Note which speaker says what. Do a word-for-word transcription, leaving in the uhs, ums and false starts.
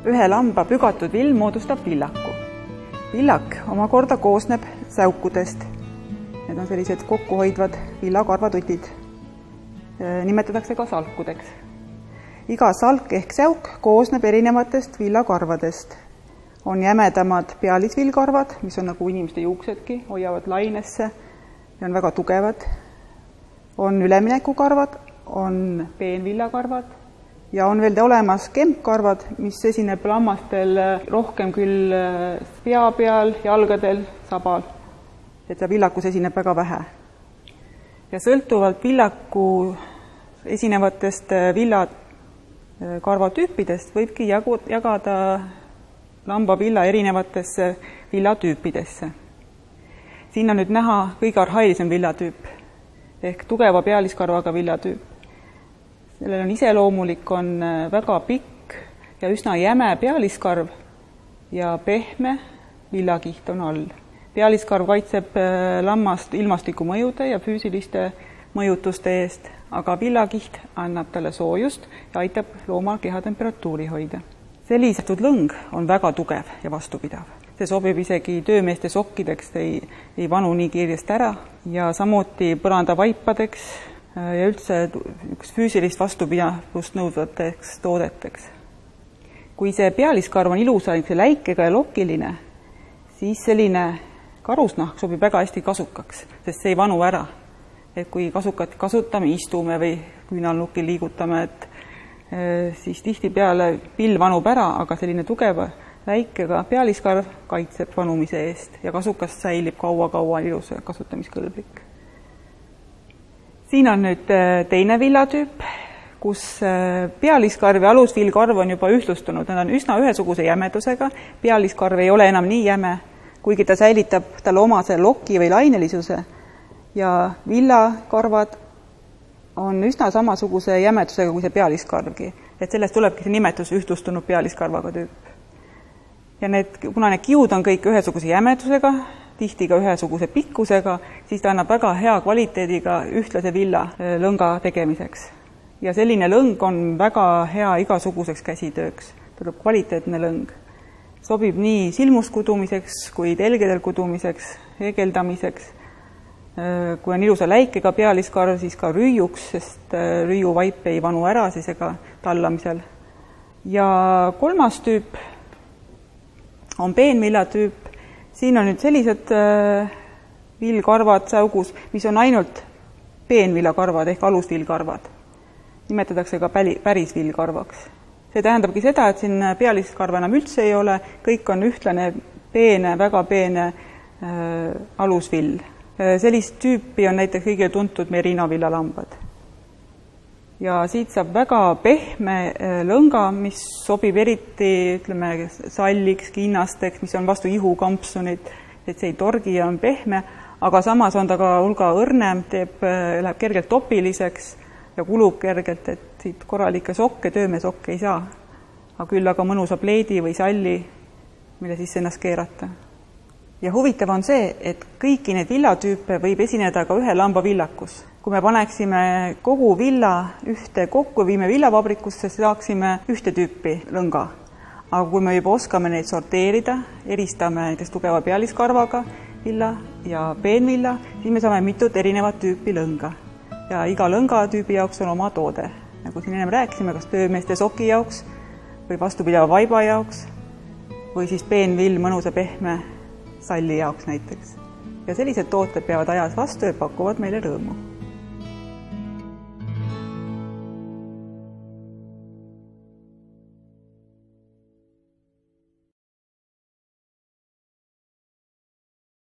Speaker 1: Ühe lamba pügatud vill moodustab villaku. Villak omakorda koosneb säukudest. Need on sellised kokkuhoidvad villakarvatutid. Nimetatakse ka salkudeks. Iga salk ehk säuk koosneb erinevatest villakarvadest. On jämedamad pealisvillkarvad, mis on nagu inimeste juuksedki, hoiavad lainesse ja on väga tugevad. On üleminekukarvad, on peenvillakarvad ja on veel olemas kempkarvad, mis esineb lammastel rohkem küll pea peal, jalgadel, sabal. Et see villakus esineb väga vähe. Ja sõltuvalt villaku esinevatest villakarvatüüpidest võibki jagada lamba villa erinevatesse villatüüpidesse. Siin on nüüd näha kõige arhailisem villatüüp ehk tugeva pealiskarvaga villatüüp. Sellel on iseloomulik, on väga pikk ja üsna jäme pealiskarv ja pehme villakiht on all. Pealiskarv kaitseb lammast ilmastiku mõjude ja füüsiliste mõjutuste eest, aga villakiht annab talle soojust ja aitab loomal kehatemperatuuri hoida. Sellisetud lõng on väga tugev ja vastupidav. See sobib isegi töömeeste sokkideks, ei, ei vanu nii kiiresti ära ja samuti põrandavaipadeks ja üldse üks füüsilist vastupidavust nõudvateks toodeteks. Kui see pealiskarv on ilusa läikega ja lokiline, siis selline karusnahk sobib väga hästi kasukaks, sest see ei vanu ära. Et kui kasukat kasutame, istume või küünalnukki liigutame, et siis tihtipeale pill vanub ära, aga selline tugeva läikega pealiskarv kaitseb vanumise eest ja kasukas säilib kaua-kaua ilus kasutamiskõlblik. Siin on nüüd teine villatüüp, kus pealiskarv ja alusvillkarv on juba ühtlustunud. Nad on üsna ühesuguse jämedusega. Pealiskarv ei ole enam nii jäme, kuigi ta säilitab talle omase loki või lainelisuse ja villakarvad on üsna samasuguse jämedusega kui see pealiskarvgi. Et sellest tulebki see nimetus ühtlustunud pealiskarvaga tüüp. Ja need, kuna need kiud on kõik ühesuguse jämedusega, tihti ka ühesuguse pikkusega, siis ta annab väga hea kvaliteediga ühtlase villa lõnga tegemiseks. Ja selline lõng on väga hea igasuguseks käsitööks. Tuleb kvaliteetne lõng. Sobib nii silmuskudumiseks kui telgedel kudumiseks, heegeldamiseks. Kui on ilusa läikega pealiskarv, siis ka rüüjuks, sest rüüjuvaip ei vanu ära siis ega tallamisel. Ja kolmas tüüp on peenvillatüüp. Siin on nüüd sellised villkarvad säugus, mis on ainult peenvillakarvad ehk alusvillkarvad. Nimetatakse ka päris villkarvaks. See tähendabki seda, et siin pealiskarva enam üldse ei ole, kõik on ühtlane peene, väga peene alusvill. Sellist tüüpi on näiteks kõige tuntud merinovillalambad. Ja siit saab väga pehme lõnga, mis sobib eriti ütleme, salliks, kinnasteks, mis on vastu ihukampsunit, et see ei torgi ja on pehme, aga samas on ta ka hulga õrnem, teeb, läheb kergelt topiliseks ja kulub kergelt, et siit korralikke sokke, töömesokke ei saa. Aga küll aga mõnusa pleedi või salli, mille sisse ennast keerata. Ja huvitav on see, et kõiki neid villatüüpe võib esineda ka ühe lamba villakus. Kui me paneksime kogu villa ühte kokku, viime villavabrikusse, saaksime ühte tüüpi lõnga. Aga kui me juba oskame neid sorteerida, eristame näiteks tugeva pealiskarvaga villa ja peenvilla, siis me saame mitut erinevat tüüpi lõnga. Ja iga lõngatüübi jaoks on oma toode. Nagu siin ennem rääkisime, kas töömeeste soki jaoks või vastupidava vaiba jaoks või siis peenvill mõnusa pehme salli jaoks näiteks. Ja sellised tooted peavad ajas vastu ja pakuvad meile rõõmu.